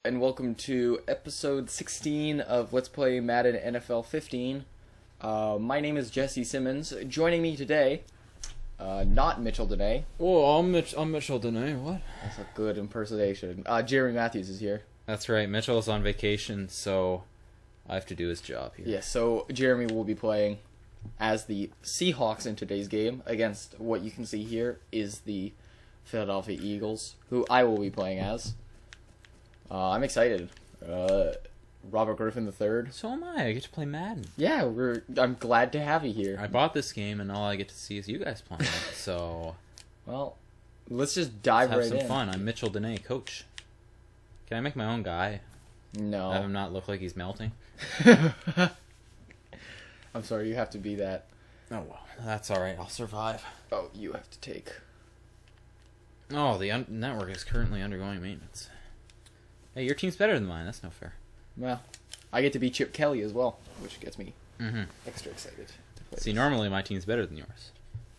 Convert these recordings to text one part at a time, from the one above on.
and welcome to episode 16 of Let's Play Madden NFL 15. My name is Jesse Simmons. Joining me today, not Mitchell Dene. Oh, I'm Mitchell Dene. What? That's a good impersonation. Jeremy Matthews is here. That's right. Mitchell's on vacation, so I have to do his job here. Yes, so Jeremy will be playing as the Seahawks in today's game against what you can see here is the Philadelphia Eagles, who I will be playing as. I'm excited. Robert Griffin III. So am I. I get to play Madden. Yeah, I'm glad to have you here. I bought this game, and all I get to see is you guys playing it. So, well, let's just dive right in. Have some fun. I'm Mitchell Dene, coach. Can I make my own guy? No. Have him not look like he's melting? I'm sorry, you have to be that. Oh, well. That's alright. I'll survive. Oh, you have to take. Oh, the network is currently undergoing maintenance. Hey, your team's better than mine. That's no fair. Well, I get to be Chip Kelly as well, which gets me extra excited. See, normally my team's better than yours.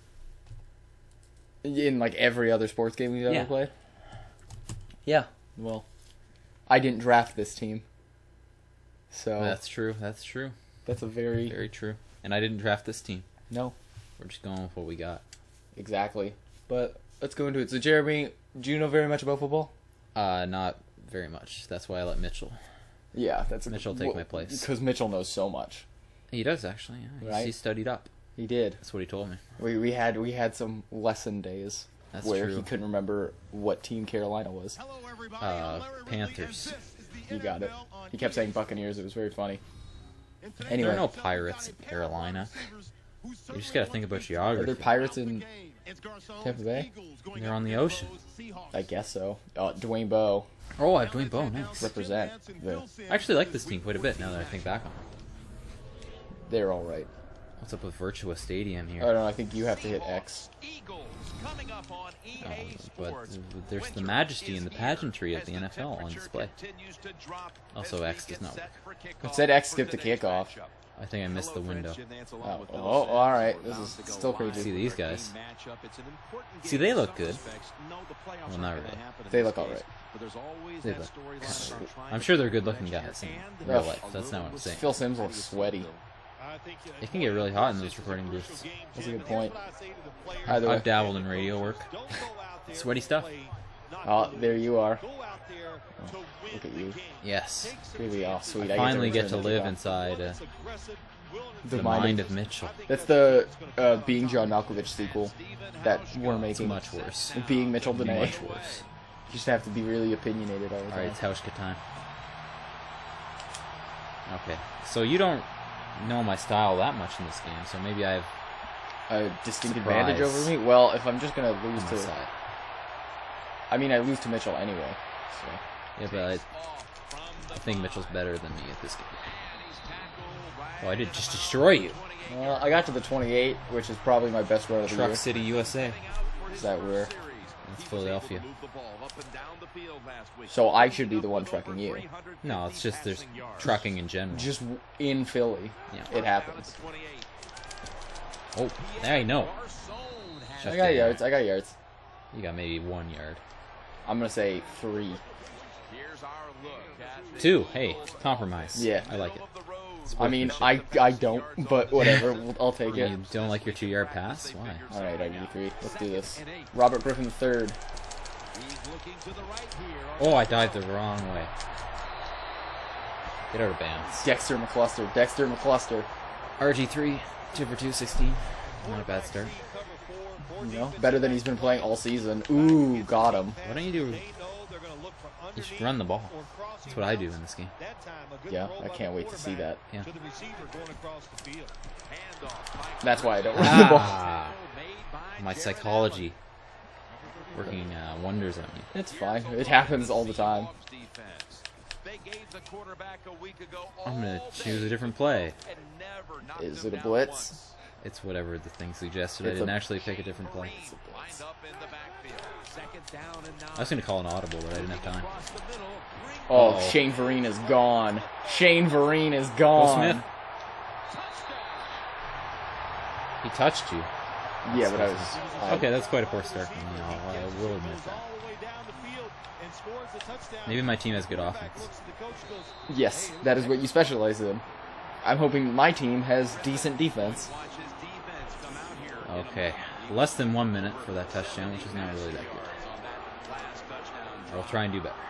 In like every other sports game we've ever played? Yeah, well, I didn't draft this team. So That's true. That's true. That's a very... Very true. And I didn't draft this team. No. We're just going with what we got. Exactly. But let's go into it. So, Jeremy, do you know very much about football? Not very much. That's why I let Mitchell. Yeah, that's Mitchell take my place. Because Mitchell knows so much. He does actually. Yeah. Right? He studied up. He did. That's what he told me. We had some lesson days where true. he couldn't remember what team Carolina was. Panthers. You got it. He kept saying Buccaneers. It was very funny. Anyway, there are no pirates in Carolina. You just gotta think about geography. Are there pirates in Tampa Bay? They're on the ocean. I guess so. Dwayne Bowe. Oh, I have Dwayne Bowe. Nice. Represent. I actually like this team quite a bit now that I think back on it. They're all right. What's up with Virtua Stadium here? I don't know. I think you have to hit X. But there's the majesty and the pageantry of the NFL on display. Also, X does not work. It said X skipped the kickoff. I think I missed the window. Oh, all right. This is still crazy. See these guys. See, they look good. Well, not really. They look all right. They look kind of good. I'm sure they're good-looking guys in real life. That's not what I'm saying. Phil Simms looks sweaty. It can get really hot in those recording booths. That's a good point. Either way. I've dabbled in radio work. Sweaty stuff. Oh, there you are. Oh, look at you. Yes. Really, oh, sweet. I finally get to live inside the mind of Mitchell. That's the Being John Malkovich sequel that we're making. It's much worse. Being Mitchell Dene. Much worse. You just have to be really opinionated all the time. Alright, it's Hauschka time. Okay, so you don't know my style that much in this game, so maybe I have a distinct advantage over me? Well, if I'm just going to lose to... side. I mean, I lose to Mitchell anyway. So. Yeah, but I think Mitchell's better than me at this game. Oh, I did just destroy you. Well, I got to the 28, which is probably my best run of the year. Truck City, USA. Is that where? It's Philadelphia. So I should be the one trucking you. No, it's just there's trucking in general. Just in Philly, it happens. Oh, there you know. I got yards. I got yards. You got maybe 1 yard. I'm gonna say 3. 2. Hey, compromise. Yeah, I like it. I mean, I don't, but whatever. I'll take it. You don't like your 2-yard pass? Why? All right, I give you 3. Let's do this. Robert Griffin III. Oh, I dived the wrong way. Get out of bounds. Dexter McCluster. Dexter McCluster. RG3, 2 for 216. Not a bad start. You know, better than he's been playing all season. Ooh, got him. Why don't you do... You should run the ball. That's what I do in this game. Yeah, I can't wait to see that. Yeah. That's why I don't run the ball. My psychology working wonders on you. It's fine. It happens all the time. I'm going to choose a different play. Is it a blitz? It's whatever the thing suggested. I didn't actually pick a different play. I was going to call an audible, but I didn't have time. Oh, Shane Vereen is gone. Shane Vereen is gone. Will Smith. He touched you. Yeah, but I was... Okay, that's quite a poor start from me. I will admit that. Maybe my team has good offense. Yes, that is what you specialize in. I'm hoping my team has decent defense. Okay, less than 1 minute for that touchdown, which is not really that good. I'll try and do better.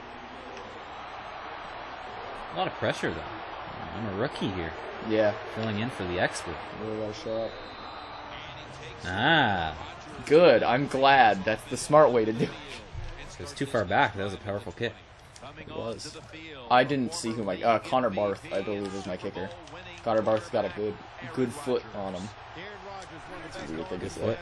A lot of pressure, though. I'm a rookie here. Yeah. Filling in for the expert. Really gotta show up. Ah. Good. I'm glad. That's the smart way to do it. It was too far back. That was a powerful kick. It was. I didn't see who my... Connor Barth, I believe, is my kicker. Connor Barth's got a good foot on him. That's a weird thing to say.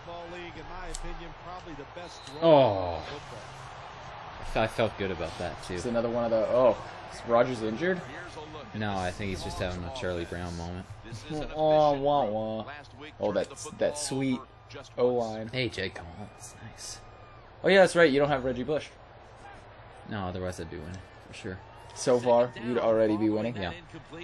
Oh. I felt good about that, too. It's another one of the... Oh, is Rodgers injured? No, I think he's just having a Charlie Brown moment. Oh, wah, wah. Oh, that sweet O-line. Hey, Jake Collins. Nice. Oh, yeah, that's right. You don't have Reggie Bush. No, otherwise I'd be winning, for sure. So far, you'd already be winning? Yeah.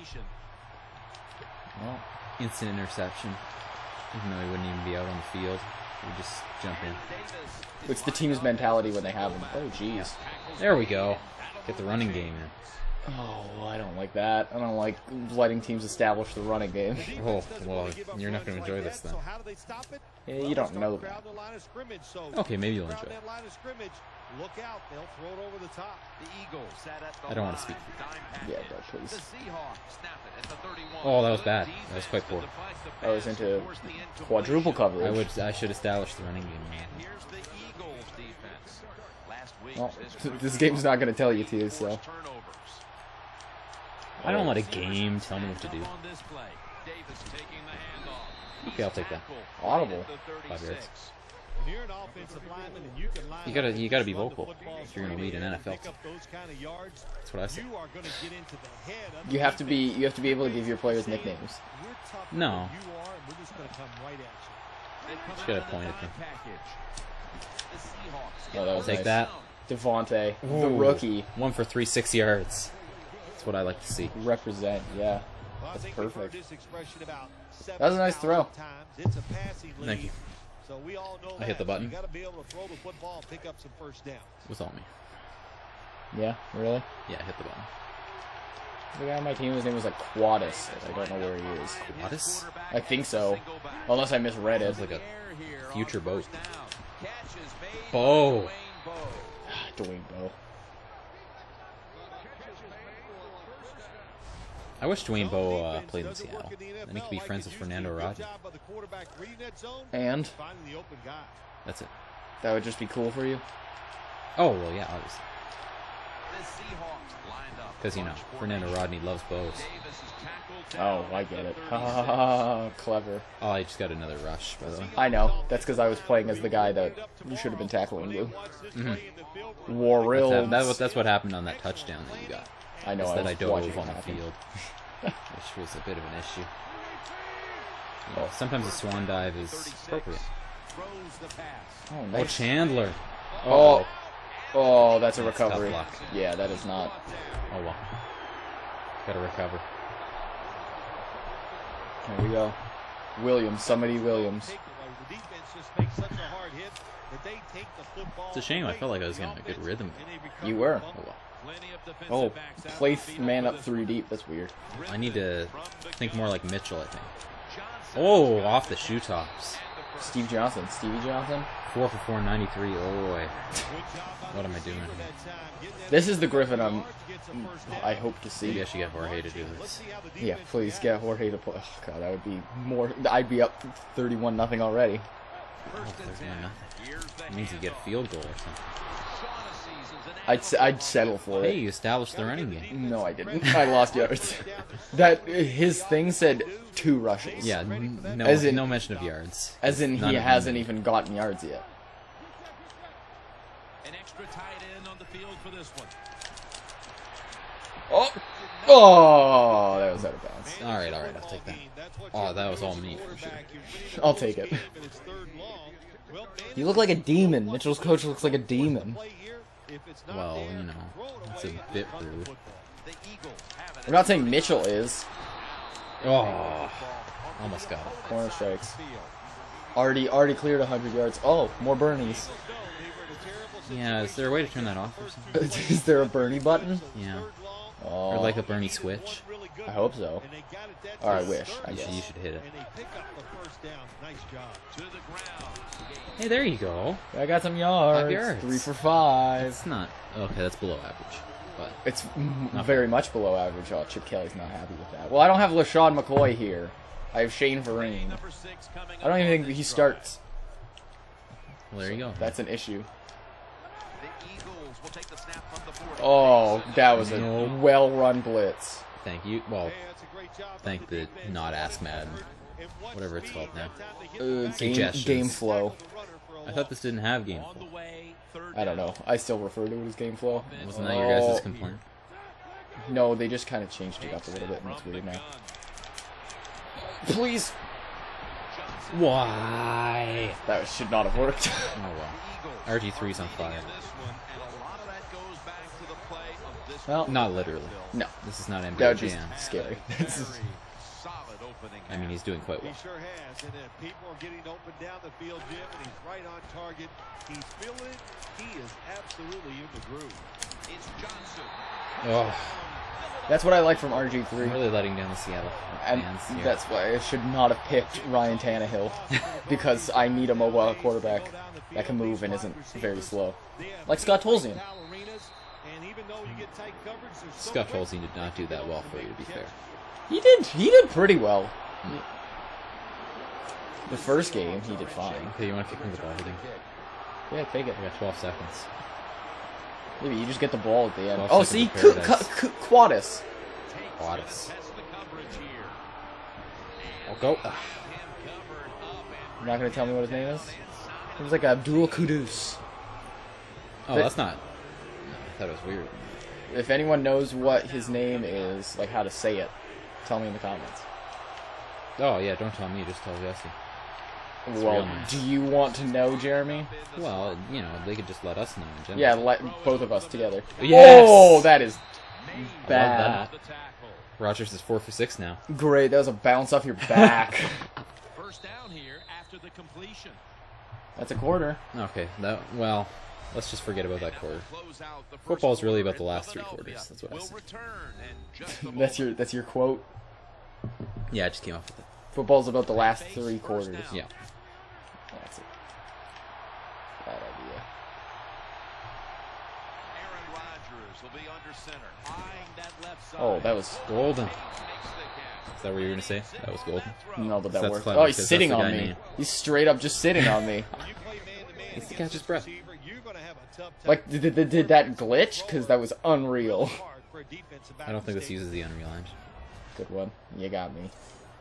Oh. Instant interception. Even though he wouldn't even be out on the field. He would just jump in. It's the team's mentality when they have him. Oh, jeez. There we go. Get the running game in. Oh, I don't like that. I don't like letting teams establish the running game. Oh, well, you're not going to enjoy this then. Yeah, you don't know that. Okay, maybe you'll enjoy it. I don't want to speak for you. Yeah, no, please. Oh, that was bad. That was quite poor. I was into quadruple coverage. I should establish the running game. Well, this game's not going to tell you to, so... I don't let a game tell me what to do. Okay, I'll take that. Audible. 5 yards. You gotta be vocal if you're gonna lead an NFL team. That's what I say. You have to be able to give your players nicknames. No. Just gotta point at them. Oh, that was Take nice. that. Devontae, Ooh. the rookie. 1 for 3, 6 yards. That's what I like to see. Represent, yeah. That's perfect. That was a nice throw. Thank you. I hit the button. It was all me. Yeah, really? Yeah, I hit the button. The guy on my team, his name was like Quadus. I don't know where he is. Quadus? I think so. Unless I misread it. It's like a future boat. Bo! Dwayne Bowe. I wish Dwayne Bowe played in Seattle. Then he could be friends with Fernando Rodney. And? That's it. That would just be cool for you? Oh, well, yeah, obviously. Because, you know, Fernando Rodney loves bows. Oh, I get it. Ha, clever. Oh, I just got another rush, by the way. I know. That's because I was playing as the guy that you should have been tackling you. Mm-hmm. Warrill. That's what happened on that touchdown that you got. I know. That I dove watching on the happen. field, which was a bit of an issue. You know, sometimes a swan dive is appropriate. Oh, Oh, nice. Chandler. Oh, oh, that's a That's recovery. tough luck. Yeah, that is not. Oh well. Gotta recover. There we go. Williams, somebody Williams. It's a shame. I felt like I was getting a good rhythm. You were. Oh well. Oh, play man up 3 deep. That's weird. I need to think more like Mitchell, I think. Oh, off the shoe tops. Stevie Johnson. 4 for 4, 93. Oh boy. What am I doing? This is the Griffin I hope to see. Maybe I should get Jorge to do this. Yeah, please get Jorge to play. Oh god, that would be more. I'd be up 31-0 already. Oh, 31-0. It means you get a field goal or something. I'd settle for Hey, it. you established the running game. No, I didn't. I lost yards. That his thing said 2 rushes. Yeah, no, As in- no mention of yards. As in None he of hasn't them. even gotten yards yet. An extra tight end on the field for this one. Oh, oh, that was out of bounds. All right, I'll take that. Oh, that was all me for sure. I'll take it. You look like a demon. Mitchell's coach looks like a demon. Well, you know, that's a bit rude. I'm not saying Mitchell is. Oh, almost got it. Corner strikes. Already cleared 100 yards. Oh, more Bernies. Yeah, is there a way to turn that off or something? Is there a Bernie button? Yeah. Oh, Or like a Bernie switch? I hope so. Or I wish, I You guess. should hit it. Hey, there you go. I got some yards. 5 yards. 3 for 5. It's not... Okay, that's below average. But It's very much below average. Oh, Chip Kelly's not happy with that. Well, I don't have LaShawn McCoy here. I have Shane Vereen. I don't even think he starts. well, there you go. That's an issue. Oh, that was a well-run blitz. Thank you. Well, thank the not Ask Madden. Whatever it's called now. Game flow. I thought this didn't have game flow. I don't know. I still refer to it as game flow. Wasn't that your guys' complaint? No, they just kind of changed it up a little bit, and it's weird now. Please. Why? That should not have worked. Oh well. RG3's on fire. Well, Not literally. no. This is not NBA That would be Jam. scary. I mean, he's doing quite well. He sure has, and people are getting open down the field, Jim, and he's right on target. He's feeling it. He is absolutely in the groove. It's Johnson. Oh, That's what I like from I'm RG3. really letting down the Seattle And fans here. that's why I should not have picked Ryan Tannehill. Because I need a mobile quarterback that can move and isn't very slow. Like Scott Tolzien. Scott Tolzien did not do that well for you, to be fair. He did pretty well. The first game, he did fine. Okay, you want to kick me the ball, Hooding? Yeah, take it. I got 12 seconds. Maybe you just get the ball at the end. 12 Oh, seconds see? of paradise. Quadus. Quadus. I'll go. You're not going to tell me what his name is? It was like Abdul Kudus. Oh, that's not... I thought it was weird. If anyone knows what his name is, like how to say it, tell me in the comments. Oh, yeah, don't tell me, just tell Jesse. It's Well, real nice. do you want to know, Jeremy? Well, you know, they could just let us know in general. Yeah, let both of us together. Yes! Oh, that is bad. I love that. Rogers is 4 for 6 now. Great, that was a bounce off your back. First down here after the completion. That's a quarter. Okay, well, let's just forget about that quarter. Football's really about the last 3 quarters. That's what I say. That's your quote. Yeah, I just came up with it. Football's about the last 3 quarters. Yeah. That's it. Bad idea. Aaron Rodgers will be under center. Eyeing that left side. Oh, that was Golden. Is that what you were going to say? That was golden. no, but that That's worked. clever, Oh, he's because sitting that's the on guy me. name. He's straight up just sitting on me. It's to catch his breath. Like, did that glitch? Because that was unreal. I don't think this uses the Unreal Engine. Good one. You got me.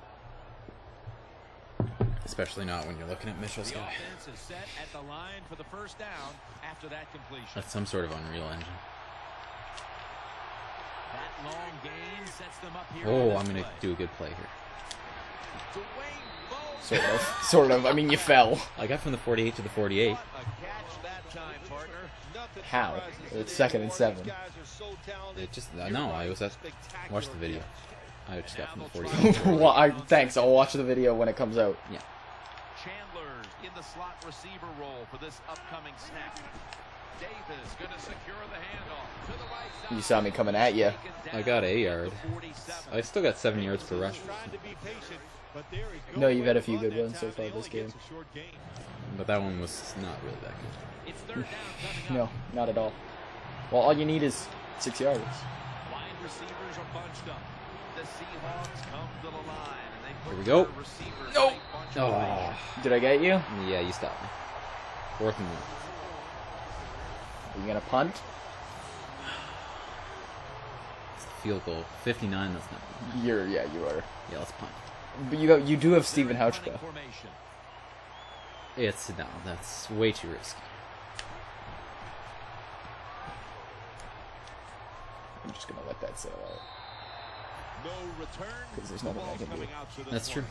Especially not when you're looking at Mitchell's guy. Offense is set at the line for the first down after that completion. That's some sort of Unreal Engine. That long gain sets them up here. Oh, on I'm this going to play. do a good play here. Dwayne Bowe. Sort of. Sort of. I mean, you fell. I got from the 48 to the 48. What a catch that time, partner. How? It's 2nd and 7. It just, no, I was at, watch the video. I just got from the 48. Well, thanks. I'll watch the video when it comes out. Yeah. Chandler's in the slot receiver role for this upcoming snap. Davis going to secure the handoff to the right side. You saw me coming at you. I got a yard. I still got 7 yards per rush. No, you've had a few good ones so far this game. But that one was not really that good. It's third down coming up. No, not at all. Well, all you need is 6 yards. Wide receivers are bunched up. The Seahawks come to the line, and they put Here we go. their receivers Nope. in a bunch of Oh, Did I get you? yeah, you stopped me. 4th and 1. Are you gonna punt? It's the field goal. 59, that's not good. You are. Yeah, let's punt. But you do have Stephen Hauchka. formation. It's, no, that's way too risky. I'm just gonna let that sail out. No return. Because there's nothing I can do. Coming out to this That's true. one.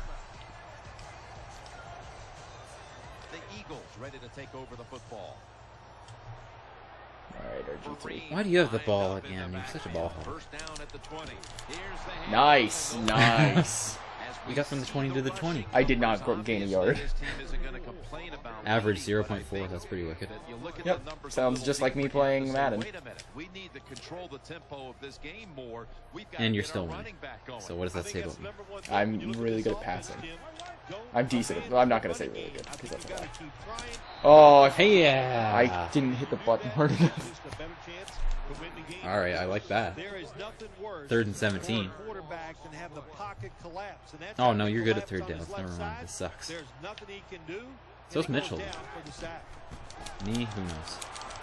The Eagles ready to take over the football. Alright, RG3. Why do you have the ball again? You're such a ball hog. First down at the 20. Here's the Nice, nice. As We got from the 20 to the 20. I did not gain a yard. Average 0.4. That's pretty wicked. Yep. Sounds just like me playing Madden. And you're still winning. So what does that say about me? I'm really good at passing. I'm decent. Well, I'm not going to say really good, because that's a lie. Oh, Hey, yeah! I didn't hit the button hard enough. Alright, I like that. 3rd and 17. Oh, no, you're good at 3rd downs. Never mind. This sucks. So's Mitchell. Me? Who knows?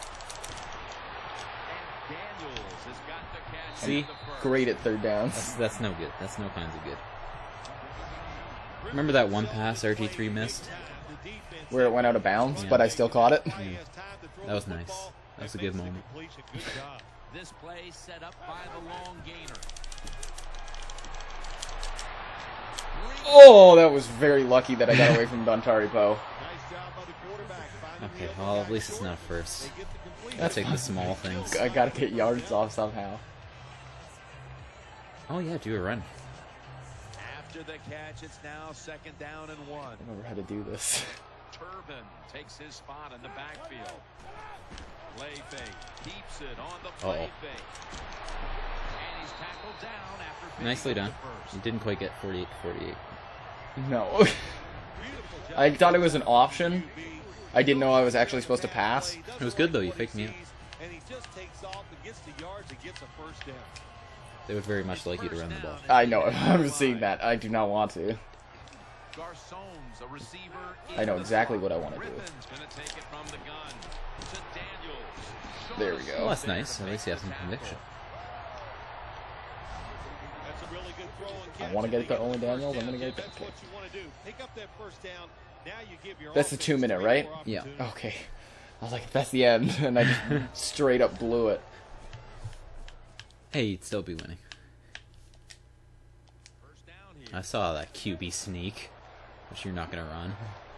See? Great at 3rd downs. That's no good. That's no kinds of good. Remember that one pass RG3 missed? Where it went out of bounds, Yeah. but I still caught it. Yeah. That was nice. That was a good moment. This play set up by the long gainer. Oh, that was very lucky that I got away from Dontari Poe. Okay, well, at least it's not first. I'll take the small things. I gotta get yards off somehow. Oh, yeah, do a run. After the catch, it's now 2nd down and 1. I don't know how to do this. Turbin takes his spot in the backfield. Play fake. Keeps it on the Uh-oh. play fake. And he's tackled down after picking Nicely up done. the first. You didn't quite get 48 to 48. No. I thought it was an option. I didn't know I was actually supposed to pass. It was good, though. You faked me out. And he just takes off and gets the yards and gets a first down. They would very much like you to run the ball. I know. I'm seeing that. I do not want to. Garçon's a receiver. I know exactly what I want to do. Rippon's gonna take it from the gun to Daniels. There we go. Well, that's nice. At least you have some conviction. That's a really good throw and catch. I want to get it to only Daniels. I'm going to get it to That's what you want to do. Pick up that first down. Now you give your That's the offense 2 minute, right? more Yeah. opportunity. Okay. I was like, that's the end. And I just straight up blew it. Hey, you'd still be winning. First down here. I saw that QB sneak, which you're not going to run.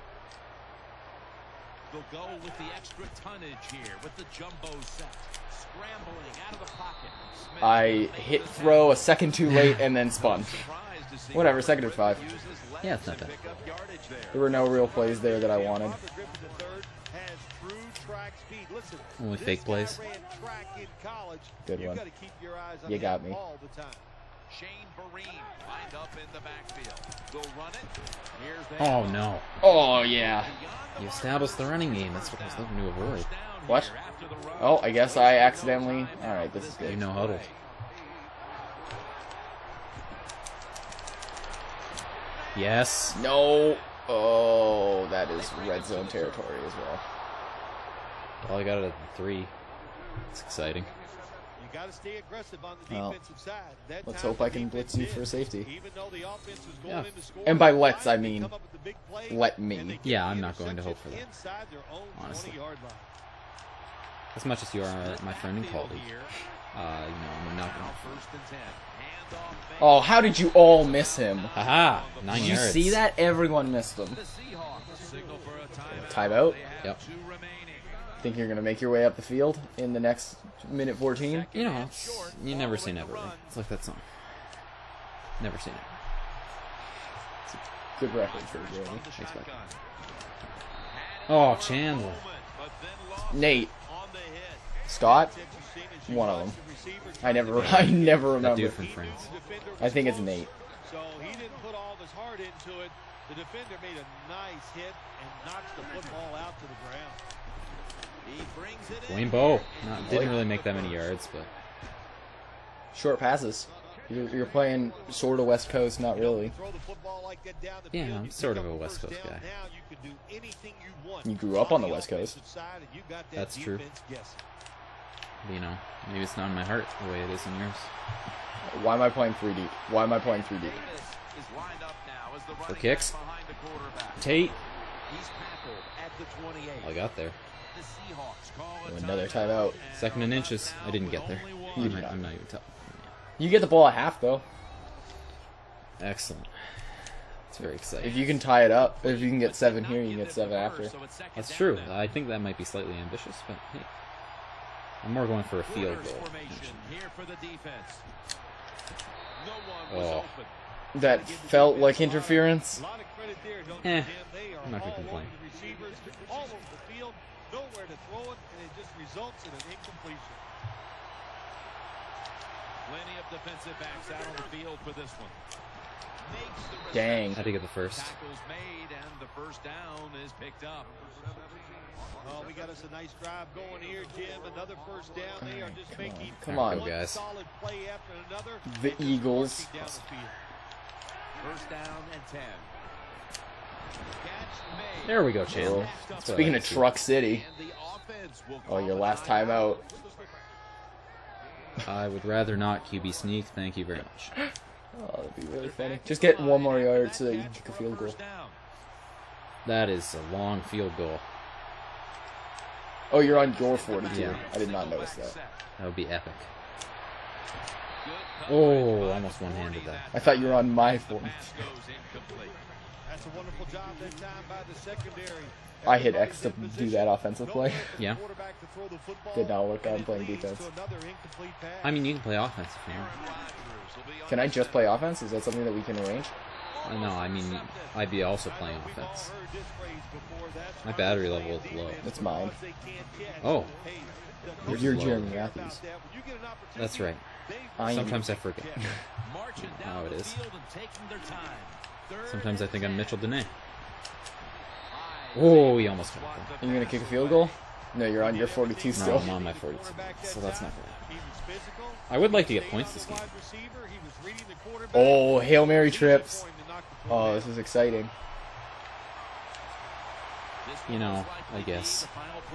They'll go with the extra tonnage here with the jumbo set. Scrambling out of the pocket. Smith I hit throw a second too late and then spun. surprised to see Whatever, 2nd and 5. uses legs Yeah, it's not to bad. pick up yardage there. There were no real plays there that I wanted. Arthur Griffin III has true track speed. Listen, Only this fake guy plays. ran track in college. Good You've one. got to keep your eyes on You him got me. all the time. Shane Vereen lined up in the backfield. They'll run it. Here's the Oh, no. Oh, yeah. You established the running game. That's what I was looking to avoid. What? Oh, I guess I accidentally... Alright, this is You good. know huddled. Yes. No. Oh, that is red zone territory as well. Well, I got it at 3. It's exciting. You got to stay aggressive on the Well, defensive side. That let's time hope I the can defense blitz you did. for a safety. Even though the offense was going Yeah. in to score, And by they let's, I come mean, up with the big play, let and they me. get Yeah, the I'm not going to hope for that. interception inside their own Honestly. 20-yard line. As much as you are my friend and colleague, I'm not going to. First and 10. Handoff fake. Oh, how did you all miss him? Haha! 9 Did you yards. see that? Everyone missed him. The Seahawks signal for a timeout. Timeout? They have Yep. 2 remaining. Think you're going to make your way up the field in the next minute 14? You know, you never say never. Right? It's like that song. Never say never. Good record for the game. From the Thanks, bud. shotgun. Oh, Chandler. But then lost Nate. on the hit. Scott? That you've seen as you One of watch them. the receivers I never That remember. dude from France. The defender I was think it's close, Nate. So he didn't put all of his heart into it. The defender made a nice hit and knocks the football out to the ground. He brings it in. Wayne Bowe. Didn't really make that many yards, but Short passes. You're playing sort of West Coast, not really. Throw the football like that down the Yeah, field, I'm you sort pick of up a West first Coast down. guy. Now you can do anything you want. You grew up on the West offensive Coast. side, and you got that That's true. defense guessing. you know, maybe it's not in my heart the way it is in yours. Why am I playing 3 deep? Why am I playing 3 deep? Davis is lined up now as the running kicks. back behind the quarterback. Tate. He's tackled at the 28. I got there. The Seahawks call a Another timeout. Second and inches. I didn't get there. You did I'm not. not even telling. You get the ball at half, though. Excellent. It's very exciting. If you can tie it up, if you can get 7 here, you can get 7 after. That's true. I think that might be slightly ambitious, but hey. I'm more going for a field goal. Formation here for the defense. No one was Oh. open. that felt like interference. Eh, I'm not gonna complain. All over the field, nowhere to throw it, and it just results in an incompletion. Plenty of defensive backs out on the field for this one. Dang. Had to get the first. Tackles made, and the first down is picked up. Oh, we got us a nice drive going here, Jim. Another first down. They are just making Come on, go, guys. solid play after another. The Eagles. Down the field. First down and 10. Catch made. There we go, Chandler. Oh. That's what I Speaking like of to see. Truck City. And the offense will Oh, your call last it time out. I would rather not QB sneak. Thank you very much. Oh, that'd be really funny. Just get one more yard so that you can kick a field goal. First down. That is a long field goal. Oh, you're on your 42. Yeah. I did not notice that. That would be epic. Oh, almost one-handed that. I thought you were on my 40. That's a wonderful job that time by the secondary. I hit X to do that offensive play. Yeah. Did not work out. I'm playing defense. I mean, you can play offense if you want. Can I just play offense? Is that something that we can arrange? No, I mean, I'd be also playing offense. My battery level is low. It's mine. Oh, You're low. Jeremy Matthews. That's right. I am. Sometimes I forget. How it is. Sometimes I think I'm Mitchell Dene. Oh, he almost got it. Are you gonna kick a field goal? No, you're on your 42 No, still. I'm on my 42, so that's not good. I would like to get points this game. Oh, Hail Mary trips. Oh, this is exciting. You know, I guess.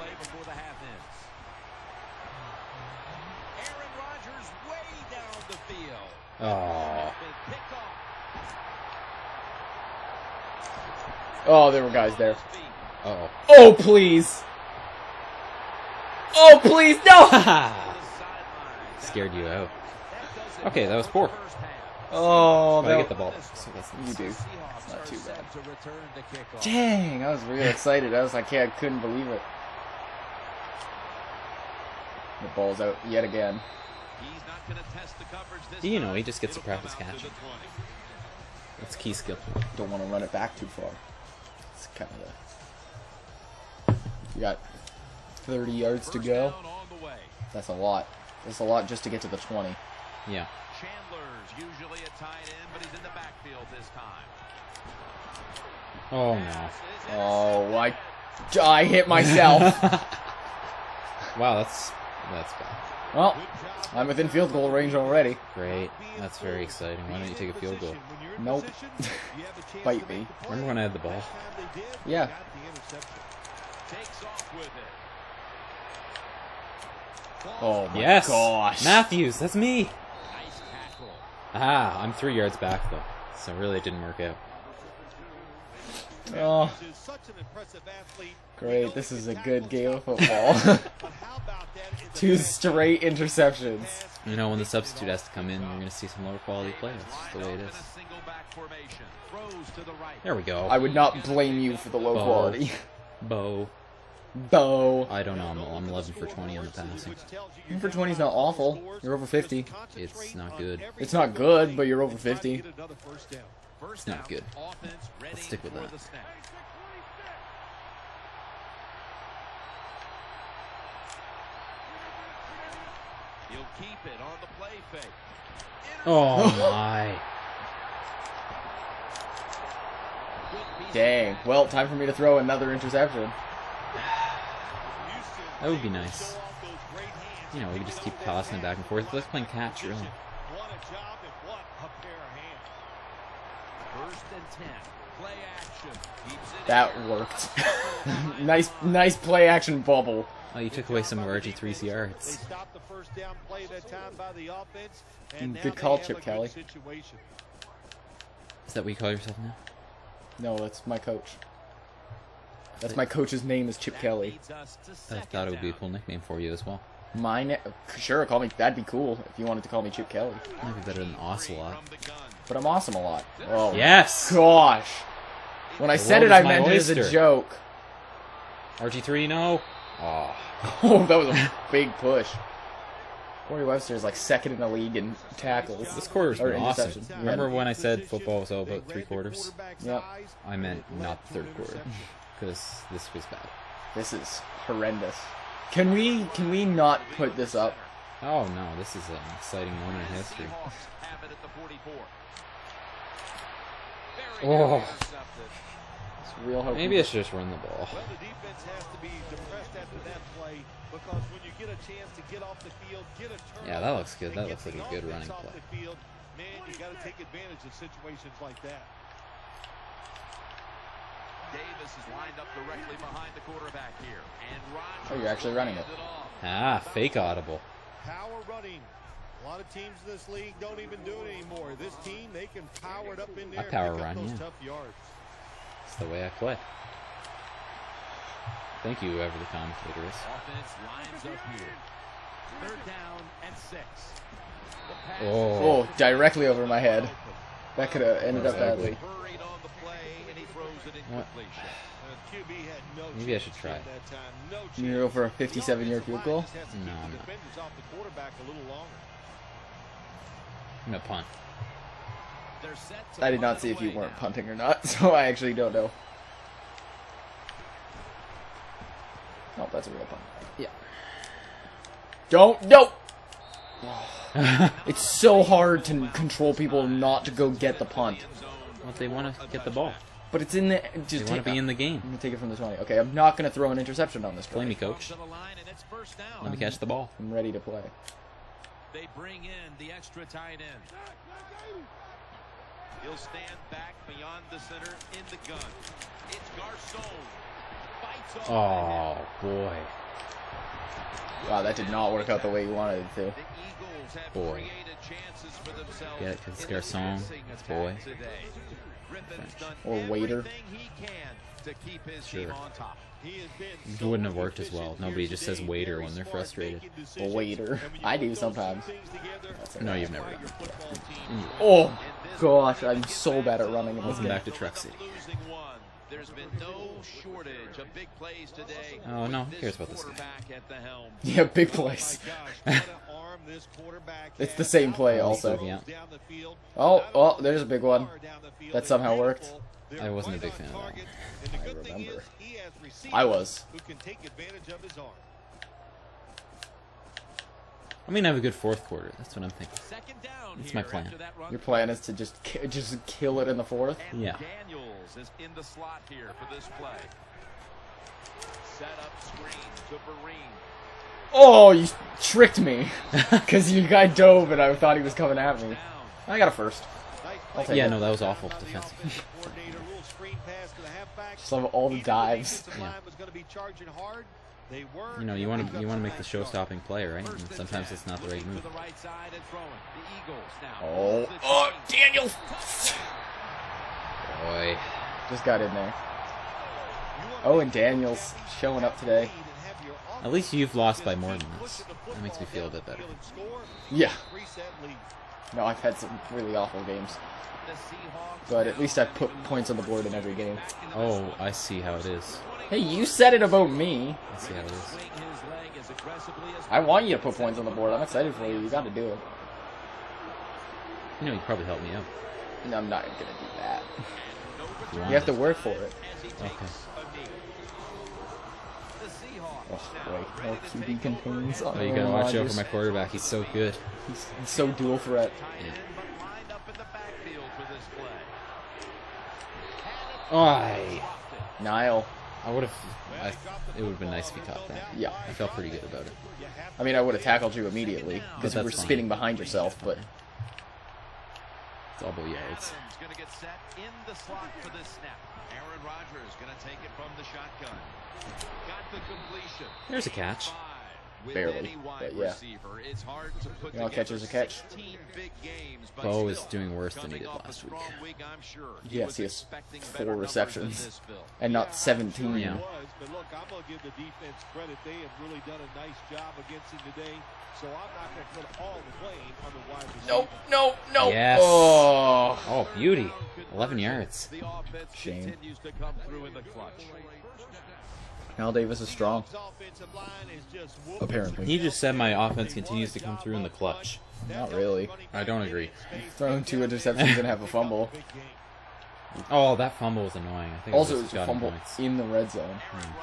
Oh, Oh, there were guys there. uh-oh. Oh, please. Oh, please, no! Scared you out. Okay, that was poor. Oh, But I that, get the ball. So that's you nice. do. It's not too bad. Dang, I was really excited. I was like, I couldn't believe it. The ball's out yet again. You know, he just gets to practice catching. That's key skill. Don't want to run it back too far. It's kind of You got 30 yards to go. That's a lot. That's a lot just to get to the 20. Yeah. Chandler's usually a tight end, but he's in the backfield this time. Oh, no. Oh, I hit myself. Wow, that's bad. Well, I'm within field goal range already. Great. That's very exciting. Why don't you take a field goal? Nope. Bite me. Remember when I had the ball? Yeah. Takes off with it. Oh my Yes! gosh. Matthews, that's me! Nice tackle. Ah, I'm 3 yards back, though. So really it didn't work out. Oh, great. This is a good game of football. 2 straight interceptions. You know, when the substitute has to come in, you're going to see some lower quality play. That's just the way it is. There we go. I would not blame you for the low Bo. quality. Bo. Bo. I don't know. I'm 11 for 20 on the passing. 1 for 20 is not awful. You're over 50. It's not good. It's not good, but you're over 50. It's not good. Let's stick with that. He'll keep it on the play fake. Oh, my. Dang. Well, time for me to throw another interception. That would be nice. You know, we could just keep tossing it back and forth. Let's play catch, really. First and 10. Play action. Keeps it That in. worked. nice play action bubble. Oh, you took away some of RG3's yards. Good call, Chip Kelly. Is that what you call yourself now? No, that's my coach. That's my coach's name is Chip Kelly. I thought it would be a cool nickname for you as well. Mine, sure, call me. That'd be cool if you wanted to call me Chip Kelly. Might be better than Ocelot. But I'm awesome a lot. Oh Yes! gosh! When I The said world it, is I my meant it as a oyster. joke. RG3, no. Oh. Oh, that was a big push. Corey Webster is like second in the league in tackles. This quarter's Or been awesome. interceptions. Remember when I said football was all about 3 quarters? Yep. I meant not the 3rd quarter, because this was bad. This is horrendous. Can we not put this up? Oh no, this is an exciting moment in history. Oh. It's real hope. Maybe I should just run the ball. Well, the defense has to be depressed after that play because when you get a chance to get off the field, get a turn. Yeah, that looks good. That looks like a good running play. Field, man, you got to take advantage of situations like that. Davis is lined up directly behind the quarterback here. And Rodgers, Oh, you're actually running it. Ah, fake audible. Power running. A lot of teams in this league don't even do it anymore. This team, they can power it up in there. I power and pick up run, those yeah. tough yards. It's the way I play. Thank you, whoever the commentator is. Offense lines up here. 3rd down and 6. Oh, Oh, directly over my head. That could have ended up That was badly. Hurried on the play, and he throws it What? incompletion. QB had no Maybe I chance should try. at that time. No You chance. go for a 57-yard field goal? Just has to No, keep I'm the not. defenders off the quarterback a little longer. I'm gonna punt. They're set to I did not punt see if you away weren't now. punting or not, so I actually don't know. Oh, that's a real punt. Yeah. Don't, no! It's so hard to control people not to go get the punt. Well, they want to get the ball. But it's in the, They just want to be in the I'm game. gonna take it from the 20. Okay, I'm not gonna throw an interception on this Play play. me, coach. To the line, and it's first down. Let me catch the ball. I'm ready to play. They bring in the extra tight end. He'll stand back beyond the center in the gun. It's Garcon. Fights off. Oh, boy. Wow, that did not work out the way you wanted it to. The Eagles have Boy. created chances for themselves. Get it, 'cause it's in the Garcon. passing It's attack boy. today. Griffin's done Or waiter. everything he can to keep his Sure. team on top. He has been It so wouldn't have worked as well. efficient Nobody here just says today. waiter Very when they're smart frustrated. making decisions. Waiter. And when you I do put those sometimes. two things together, No, you've that's never why done your that. football team is Oh, gosh, I'm so bad at running in this Welcome game. back to Truck City. Losing one. There's been no shortage of big plays today. Oh, no, with who cares about this guy? quarterback at the helm. Yeah, big Oh my place. gosh, what an arm this quarterback It's has. the same play also. Yeah. Down the field. Oh, there's a big one. Down the field. That somehow worked. They're I wasn't a right big on fan of that target, and the I good thing remember. is he has receivers I was. who can take advantage of his arm. I'm going to have a good 4th quarter. That's what I'm thinking. Second down That's here my plan. after that run. Your plan is to just kill it in the 4th? And Yeah. Daniels is in the slot here for this play. Set up screen to Vereen. Oh, you tricked me. Because your guy dove and I thought he was coming at me. Down. I got a first. I'll take Yeah, it. no, that was awful defensive. Just love all the dives. Yeah. You You want to make the show-stopping play, right? And sometimes it's not the right Looking move. to the right side and throwing. The Eagles now. Oh, Daniels! Boy. Just got in there. Oh, and Daniels showing up today. At least you've lost by more than this. That makes me feel a bit better. Yeah. No, I've had some really awful games. But at least I've put points on the board in every game. Oh, I see how it is. Hey, you said it about me. I see how it is. I want you to put points on the board. I'm excited for you. You got to do it. You know, you probably help me out. No, I'm not going to do that. If you You have to work for it. Okay. Oh, boy. No QB contains. Oh, you gotta watch out for my quarterback. He's so good. He's so dual threat. Yeah. Lined up in the backfield for this play. Oh, Nile. I would have. It would have been nice if he caught that. Yeah. I felt pretty good about it. I mean, I would have tackled you immediately because you that's were fine. spinning behind yourself, but It's all about yards. Adams going to get set in the slot for this snap. Aaron Rodgers going to take it from the shotgun. Got the completion. There's a catch. With Barely, any wide but yeah. receiver, it's hard to put You know, a catch is a catch. 16 big games, but Bo is still, doing worse than he coming did off a last week. strong week, I'm sure. yes, was he has expecting 4 better numbers than receptions this, Phil. and not 17. Yeah. But look, I'm going to give the defense credit. They have really done a nice job against him today. So I'm not going to put all the blame on the wide receiver. No. Yes. Oh. Oh, beauty. 11 yards. The offense Shame. continues to come through in the clutch. Al Davis is strong. Apparently. He just said my offense continues to come through in the clutch. Not really. I don't agree. You've thrown 2 interceptions and have a fumble. Oh, that fumble was annoying. I think Also, it it was was a fumble in the red zone.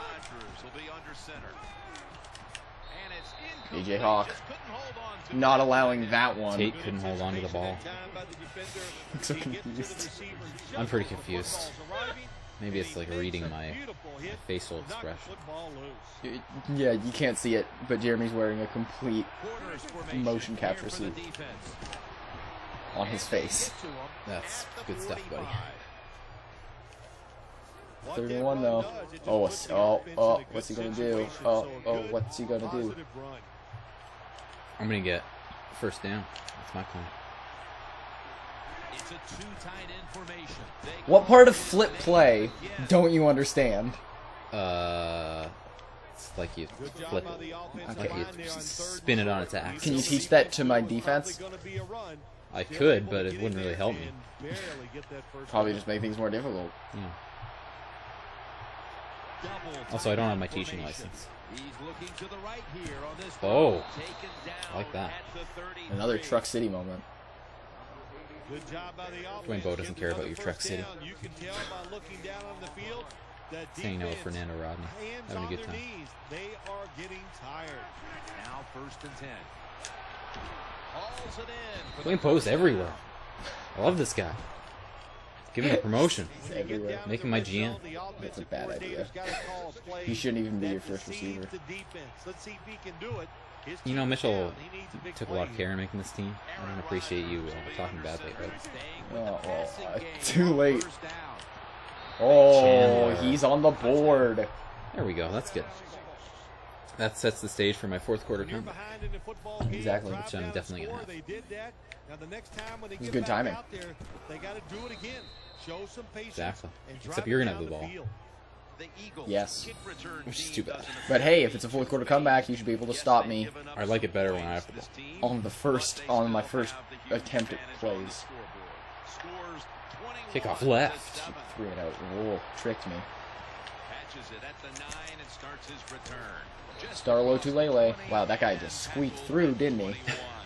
AJ Hawk not allowing that one. Tate couldn't hold on to the ball. I'm so confused. I'm pretty confused. Maybe it's like reading my facial expression. Yeah, you can't see it, but Jeremy's wearing a complete motion capture suit on his face. That's good stuff, buddy. 31 though. Oh, what's he gonna do? Oh, what's he gonna do? I'm gonna get first down. That's my plan. What part of flip play don't you understand? It's like you flip it. Like you spin it on its axis. Can you teach that to my defense? I could, but it wouldn't really help me. Probably just make things more difficult. Yeah. Also, I don't have my teaching license. Oh, I like that. Another Truck City moment. Dwayne Bowe doesn't care about your Truck City. Hanging out with Fernando Rodney, having a good time. Dwayne Bowe's everywhere. I love this guy. Give him a promotion. Everywhere. Make him my GM. That's a bad idea. He shouldn't even be your first receiver. You know, Mitchell took a lot of care in making this team. I don't appreciate you talking badly about it. Oh, well, too late. Oh, Chandler. he's on the board. There we go. That's good. That sets the stage for my fourth quarter comeback. Exactly. Which I'm definitely going to have. It's good timing. Exactly. Except you're going to have the ball. Yes. Which is too bad. But hey, if it's a fourth quarter comeback, you should be able to stop me I like it better when I have the ball. on my first attempt at plays. Kickoff left. Threw it out. Oh, tricked me. Starlo to Lele. Wow, that guy just squeaked through, didn't he?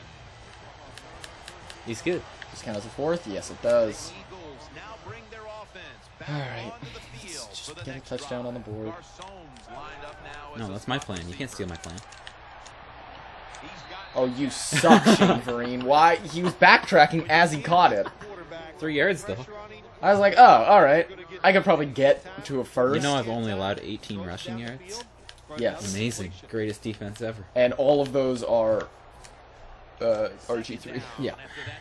He's good. This counts as a fourth? Yes, it does. Alright. Let's just get a touchdown on the board. No, that's my plan. You can't steal my plan. Oh, you suck, Shane Vereen. Why? He was backtracking as he caught it. 3 yards, though. I was like, oh, alright. I could probably get to a first. You know I've only allowed 18 rushing yards? Yes. Amazing. Greatest defense ever. And all of those are RG3. Yeah.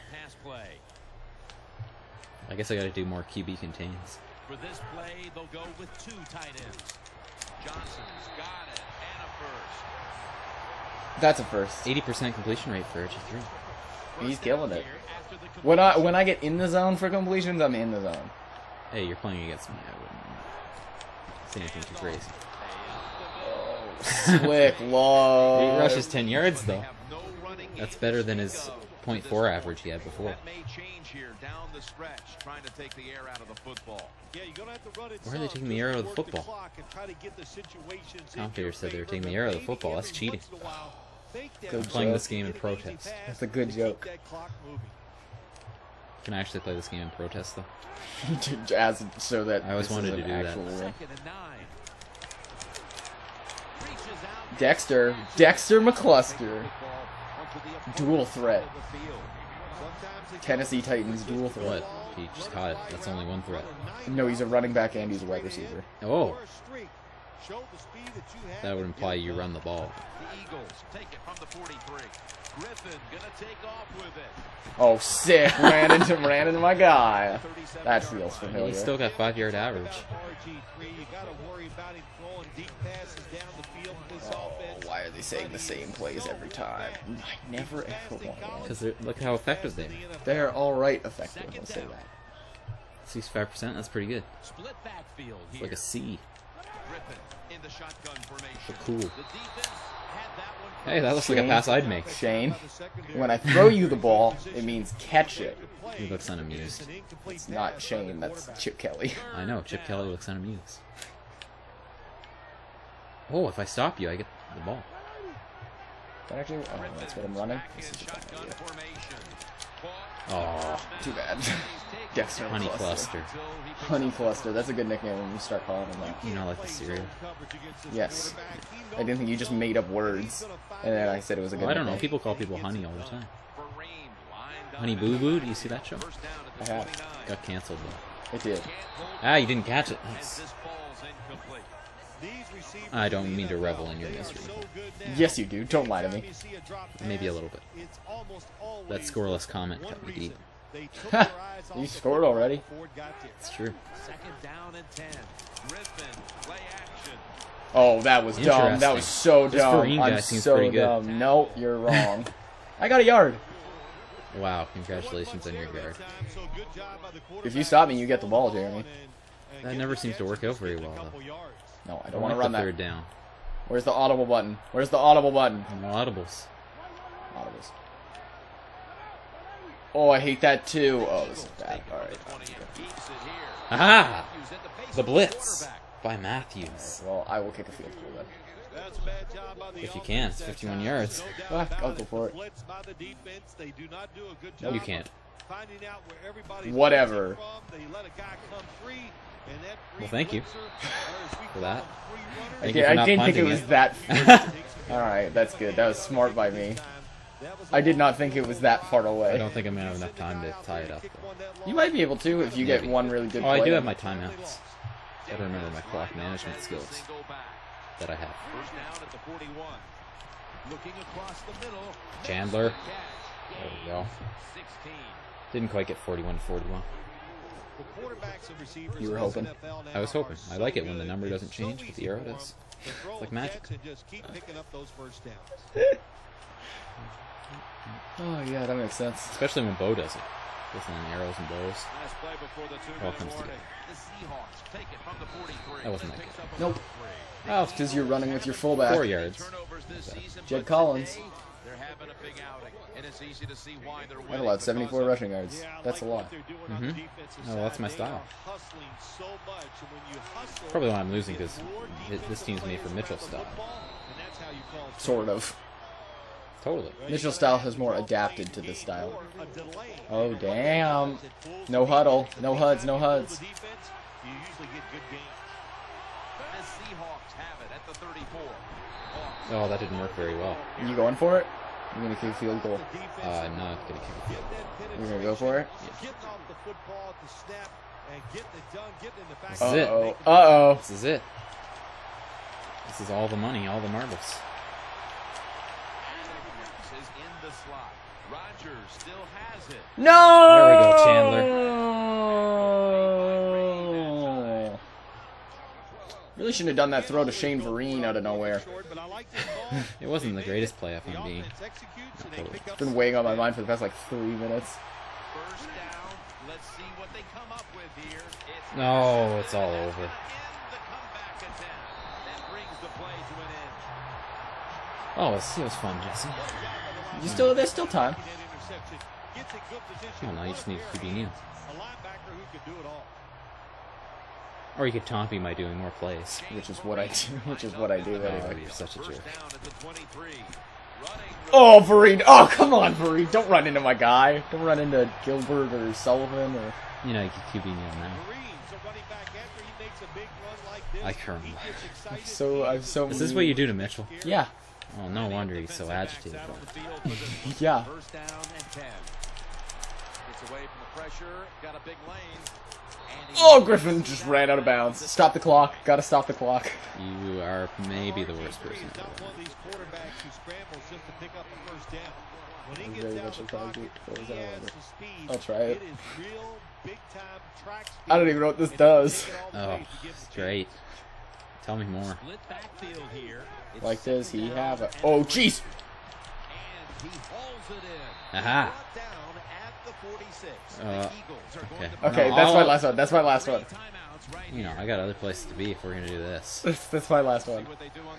I guess I gotta do more QB contains. For this play, they'll go with 2 tight ends. Johnson's got it, and a first. That's a first. 80% completion rate for RG3. He's killing it. When I get in the zone for completions, I'm in the zone. Hey, you're playing against me. I wouldn't say anything too crazy. Slick low. 8 rushes, 10 yards, though. That's better than his .4 average he had before. That may change here down the stretch, trying to take the air out of the football. Why are they taking the air out of the football? Commentators said they were taking the air out of the football. That's cheating. I'm playing this game in protest. That's a good joke. Can I actually play this game in protest, though? As so that I always this wanted is to an do actual that. win. Dexter McCluster. Dual threat. Tennessee Titans dual threat. What? He just caught it. That's only one threat. No, he's a running back and he's a wide receiver. Oh. That would imply you run the ball. The Eagles take it from the 43. Griffin gonna take off with it. Oh, sick! ran into my guy. That feels familiar. He's still got 5-yard average. Oh, why are they saying the same plays every time? I never ever want one. Because look how effective they are. They're all right effective. Let's say that. 65%. That's pretty good. Split backfield It's here. like a C. Griffin in the shotgun formation. So cool. The defense had that one. Hey, that looks like a pass I'd make. Shane, when I throw you the ball, it means catch it. He looks unamused. It's not Shane, that's Chip Kelly. I know, Chip Kelly looks unamused. Oh, if I stop you, I get the ball. That actually, oh, that's what I'm running. This is a bad idea. Oh, Too bad. Dexter honey cluster. Honey cluster. That's a good nickname when you start calling him that. You know, like the cereal. Yes. I didn't think you just made up words, and then I said it was a good Well, I don't know. nickname. People call people honey all the time. Honey Boo Boo. Do you see that show? I have. Got canceled though. It did. Ah, you didn't catch it. Nice. I don't mean to revel in your misery. Yes, you do. Don't lie to me. Maybe a little bit. That scoreless comment cut me deep. You scored already. It's true. Oh, that was dumb. That was so This dumb. Vereen guy I'm seems so pretty good. dumb. No, you're wrong. I got a yard. Wow, congratulations on your yard. If you stop me, you get the ball, Jeremy. That never seems to work out very well, though. No, I I don't want to like run the that. third down. Where's the audible button? Where's the audible button? No audibles. Audibles. Oh, I hate that too. Oh, this is bad. Alright. Aha! The blitz by Matthews. Well, I will kick a field goal then. If you can, it's 51 yards. Ah, I'll go for it. No, you can't. Whatever. Well, thank you for that. Thank you Okay, for I not didn't think it punting was that. Alright, that's good. That was smart by me. I did not think it was that far I away. don't think I'm gonna have enough time to tie it up. Though. You might be able to if you get one really good Oh, play. I do have my timeouts. Gotta remember my clock management skills that I have. Chandler. There we go. Didn't quite get 41 to 41. You were hoping. I was hoping. I like it when the number doesn't change, but the arrow does. It's like magic. Oh, yeah, that makes sense. Especially when Bo does it. Listen to arrows and bows. It all comes together. That wasn't that good. Nope. Oh, it's because you're running with your fullback. 4 yards. Jed Collins. I allowed 74 rushing yards. That's a lot. Mm-hmm. Oh, well, that's my style. Probably why I'm losing, because this team's made for Mitchell style. Sort of. Totally. Mitchell style has more adapted to this style. Oh, damn. No huddle. No HUDs, no HUDs. Oh, that didn't work very well. You going for it? You're going to kick a field goal. I'm not going to kick a field goal. You're going to go for it? This is it. Uh-oh. Uh-oh. This is it. This is all the money, all the marbles. No! There we go, Chandler. Really shouldn't have done that throw to Shane Vereen out of nowhere. It wasn't the greatest play, if I'm being totally. It's been weighing on my mind for the past, like, 3 minutes. No, it's all over. Oh, it was fun, Jesse. There's still time. Oh, now you just need to be new. Or you could taunt me by doing more plays. Which is what I do. Which is what I do Oh, anyway. you're such a jerk. Oh, Vereen. Oh, come on, Vereen. Don't run into my guy. Don't run into Gilbert or Sullivan or... You know, you can QB me on that. I curl. I'm so... Is this what you do to Mitchell? Yeah. Oh, no wonder he's so agitated. Yeah. Oh, Griffin just ran out of bounds. Stop the clock. Gotta stop the clock. You are maybe the worst person ever. Very much I'll try it. I don't even know what this does. Oh, great. Tell me more. Like, does he have a... Oh, jeez! Aha! Okay. Okay, No, that's my last one. That's my last one. You know, I got other places to be if we're gonna do this. That's my last one.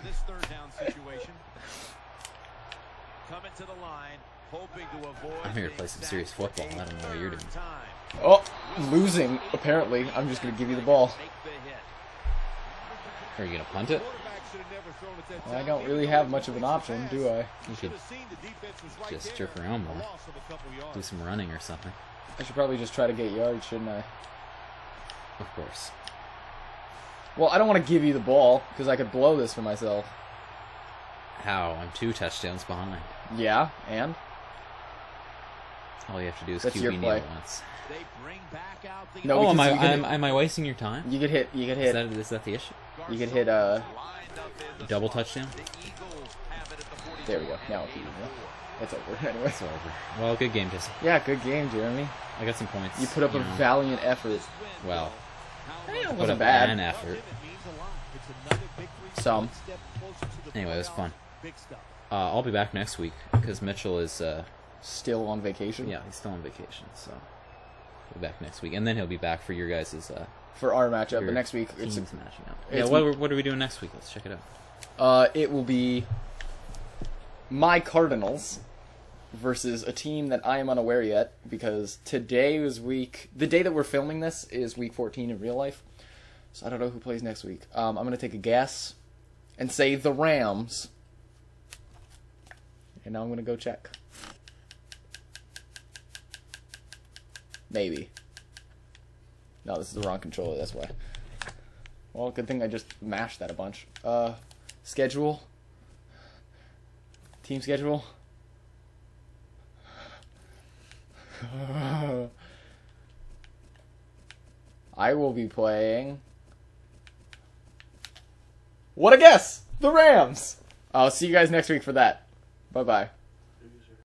I'm here to play some serious football. I don't know what you're doing. Oh, losing, apparently. I'm just going to give you the ball. Are you gonna punt it? I don't really have much of an option, do I? You could just jerk around more. Do some running or something. I should probably just try to get yards, shouldn't I? Of course. Well, I don't want to give you the ball, because I could blow this for myself. How? I'm 2 touchdowns behind. Yeah, and? All you have to do is That's your QB play. kneel once. No, Oh, because am I wasting your time? You could hit. Is that the issue? You could hit. Double touchdown? There we go. Now it's over. Anyway, It's over. Well, good game, Jesse. yeah, good game, Jeremy. I got some points. You put up a valiant effort. Well, It put wasn't up bad. an effort. Some. Anyway, it was fun. I'll be back next week because Mitchell is Still on vacation. yeah, he's still on vacation, so he'll be back next week, and then he'll be back for your guys' For our matchup, your but next week teams it's matching up. it's- Yeah, what are we doing next week? Let's check it out. it will be my Cardinals versus a team that I am unaware yet, because today was the day that we're filming this is week 14 in real life, so I don't know who plays next week. I'm going to take a guess and say the Rams, and now I'm going to go check. Maybe. No, this is the wrong controller, that's why. Well, good thing I just mashed that a bunch. Schedule. Team schedule. I will be playing... What a guess! The Rams! I'll see you guys next week for that. Bye-bye.